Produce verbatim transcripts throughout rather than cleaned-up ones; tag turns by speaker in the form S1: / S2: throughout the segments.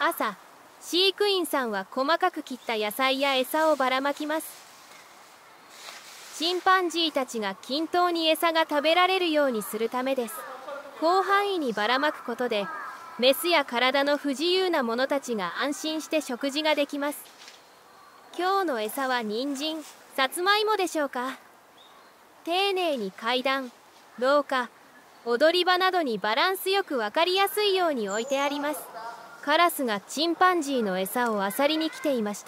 S1: 朝、飼育員さんは細かく切った野菜や餌をばらまきます。チンパンジーたちが均等に餌が食べられるようにするためです。広範囲にばらまくことで、メスや体の不自由な者たちが安心して食事ができます。今日の餌は人参、さつまいもでしょうか。丁寧に階段、廊下、踊り場などにバランスよく分かりやすいように置いてあります。カラスがチンパンジーの餌を漁りに来ていました。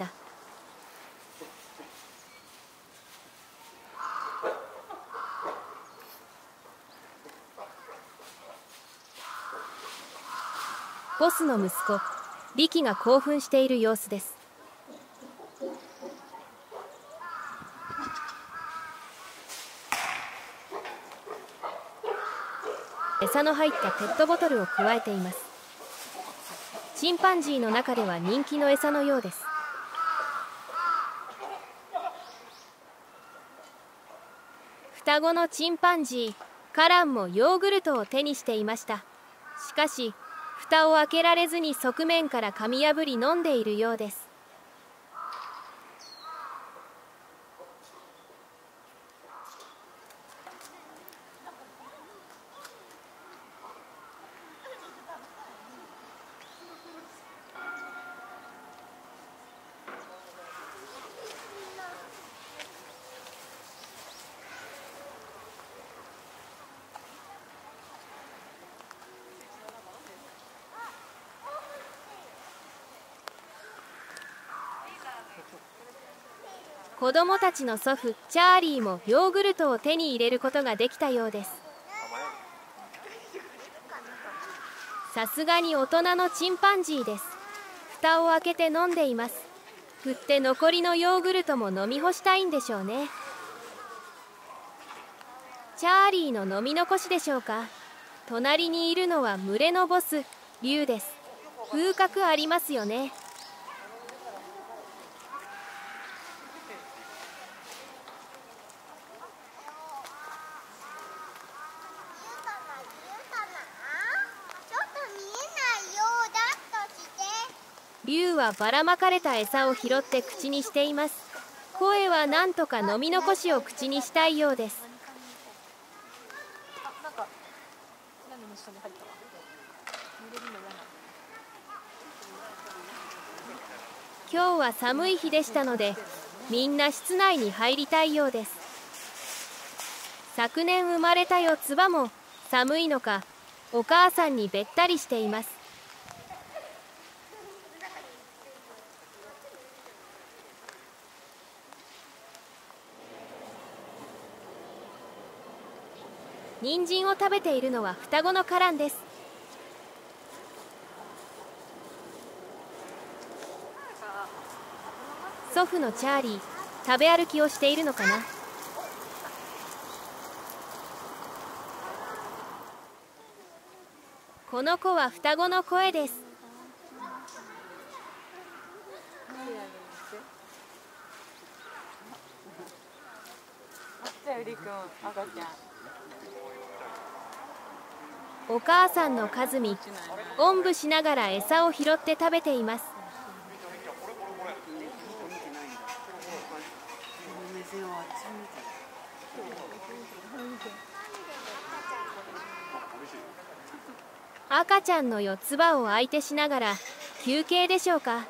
S1: ボスの息子、リキが興奮している様子です。餌の入ったペットボトルをくわえています。チンパンジーの中では人気の餌のようです。双子のチンパンジー、カランもヨーグルトを手にしていました。しかし、蓋を開けられずに側面から噛み破り飲んでいるようです。子供たちの祖父チャーリーもヨーグルトを手に入れることができたようです。さすがに大人のチンパンジーです。蓋を開けて飲んでいます。振って残りのヨーグルトも飲み干したいんでしょうね。チャーリーの飲み残しでしょうか。隣にいるのは群れのボス、リュウです。風格ありますよね。リュウはばらまかれた餌を拾って口にしています。声はなんとか飲み残しを口にしたいようです。今日は寒い日でしたので、みんな室内に入りたいようです。昨年生まれた四つ葉も寒いのか、お母さんにべったりしています。人参を食べているのは双子のカランです。祖父のチャーリー、食べ歩きをしているのかな。この子は双子の声です。お母さんのカズミ、おんぶしながら餌を拾って食べています。赤ちゃんの四つ葉を相手しながら休憩でしょうか。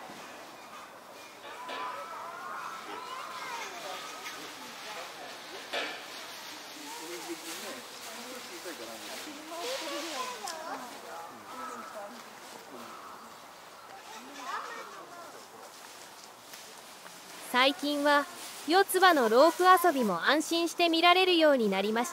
S1: 最近は四つ葉のロープ遊びも安心して見られるようになりました。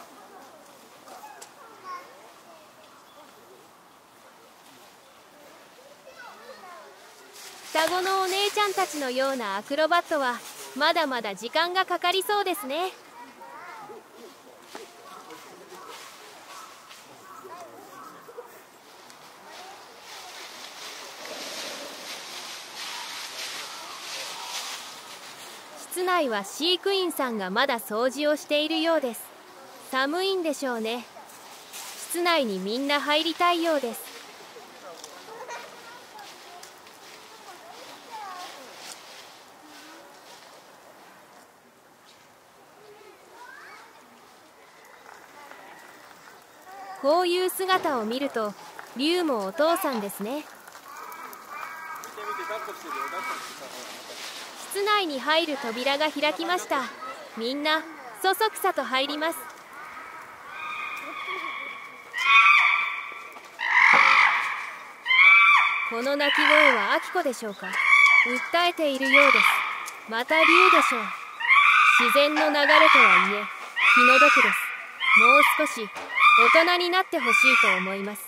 S1: 双子のお姉ちゃんたちのようなアクロバットはまだまだ時間がかかりそうですね。室内は飼育員さんがまだ掃除をしているようです。寒いんでしょうね。室内にみんな入りたいようです。 こういう姿を見ると竜もお父さんですね。室内に入る扉が開きました。みんなそそくさと入ります。この鳴き声はアキコでしょうか。訴えているようです。また竜でしょう。自然の流れとはいえ気の毒です。もう少し大人になってほしいと思います。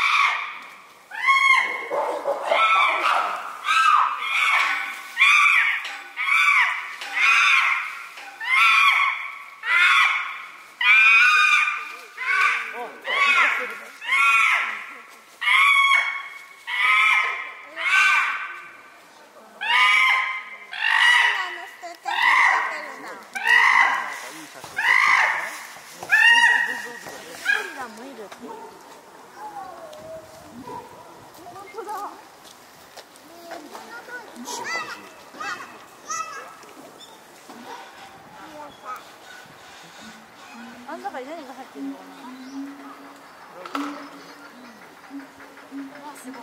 S2: あん中に何が入ってるのかな。あ、すごい。